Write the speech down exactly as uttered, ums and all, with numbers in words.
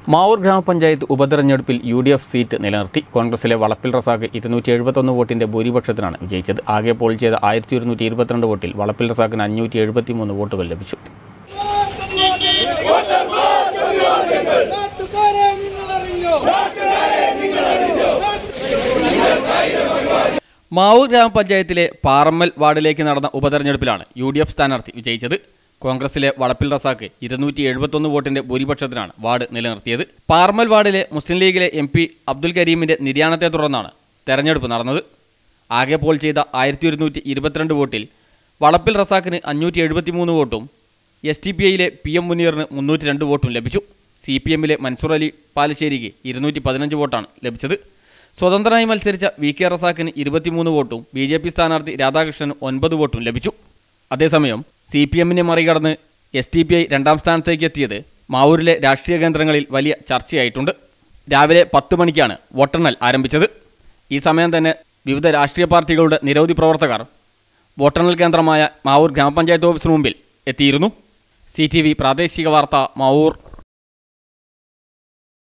മാവൂർ ഗ്രാമപഞ്ചായത്ത് ഉപതെരഞ്ഞെടുപ്പിൽ U D F seat നിലനിർത്തി. കോൺഗ്രസിലെ വളപ്പിൽ റസാഖ് ഇരുന്നൂറ്റി എഴുപത്തൊന്ന് വോട്ടിന്റെ ഭൂരിപക്ഷത്തിനാണ് വിജയിച്ചത്. ആകെ പോൾ ചെയ്ത ആയിരത്തി ഒരുന്നൂറ്റി ഇരുപത്തിരണ്ട് വോട്ടിൽ വളപ്പിൽ റസാഖിന് അഞ്ഞൂറ്റി എഴുപത്തി മൂന്ന് വോട്ടുകൾ ലഭിച്ചു. മാവൂർ ഗ്രാമപഞ്ചായത്തിലെ പാറമ്മൽ വാർഡിലേക്ക് നടന്ന ഉപതെരഞ്ഞെടുപ്പിലാണ് യു ഡി എഫ് സ്ഥാനാർത്ഥി വിജയിച്ചത്. കോൺഗ്രസിലെ വളപ്പിൽ റസാഖ് ഇരുന്നൂറ്റി എഴുപത്തൊന്ന് വോട്ടിന്റെ ഭൂരിപക്ഷത്തിനാണ് വാർഡ് നിലനിർത്തിയത്. പാർമൽ വാർഡിലെ മുസ്ലിം ലീഗിലെ എം പി അബ്ദുൽ കരീമിന്റെ നിര്യാണത്തെ തുടർന്നാണ് തെരഞ്ഞെടുപ്പ് നടന്നത്. ആകെ പോൾ ചെയ്ത ആയിരത്തി ഒരുന്നൂറ്റി ഇരുപത്തിരണ്ട് വോട്ടിൽ വളപ്പിൽ റസാഖിന് അഞ്ഞൂറ്റി എഴുപത്തി മൂന്ന് വോട്ടും എസ് ടി പി ഐയിലെ പി എം മുനീറിന് മുന്നൂറ്റി രണ്ട് വോട്ടും ലഭിച്ചു. സി പി എമ്മിലെ മൻസൂർ അലി പാലശ്ശേരിക്ക് ഇരുന്നൂറ്റി പതിനഞ്ച് വോട്ടാണ് ലഭിച്ചത്. സ്വതന്ത്രനായി മത്സരിച്ച വി കെ റസാഖിന് ഇരുപത്തിമൂന്ന് വോട്ടും ബി ജെ പി സ്ഥാനാർത്ഥി രാധാകൃഷ്ണന് ഒൻപത് വോട്ടും ലഭിച്ചു. അതേസമയം സി പി എമ്മിനെ മറികടന്ന് എസ് ടി പി ഐ രണ്ടാം സ്ഥാനത്തേക്ക് എത്തിയത് മാവൂരിലെ രാഷ്ട്രീയ കേന്ദ്രങ്ങളിൽ വലിയ ചർച്ചയായിട്ടുണ്ട്. രാവിലെ പത്ത് മണിക്കാണ് വോട്ടെണ്ണൽ ആരംഭിച്ചത്. ഈ സമയം തന്നെ വിവിധ രാഷ്ട്രീയ പാർട്ടികളുടെ നിരവധി പ്രവർത്തകർ വോട്ടെണ്ണൽ കേന്ദ്രമായ മാവൂർ ഗ്രാമപഞ്ചായത്ത് ഓഫീസിന് മുമ്പിൽ എത്തിയിരുന്നു. സി ടി വി പ്രാദേശിക വാർത്ത മാവൂർ.